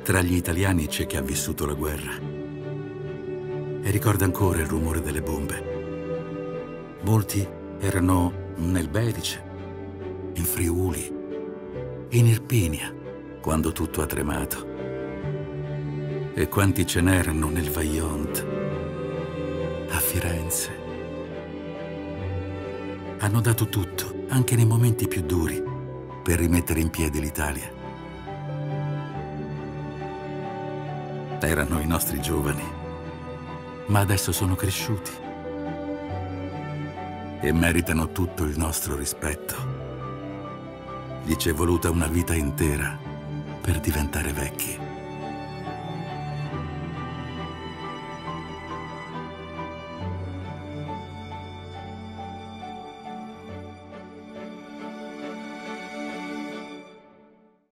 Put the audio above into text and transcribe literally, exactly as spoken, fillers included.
Tra gli italiani c'è chi ha vissuto la guerra e ricorda ancora il rumore delle bombe. Molti erano nel Belice, in Friuli, in Irpinia, quando tutto ha tremato. E quanti ce n'erano nel Vajont, a Firenze. Hanno dato tutto, anche nei momenti più duri, per rimettere in piedi l'Italia. Erano i nostri giovani, ma adesso sono cresciuti e meritano tutto il nostro rispetto. Gli c'è voluta una vita intera per diventare vecchi.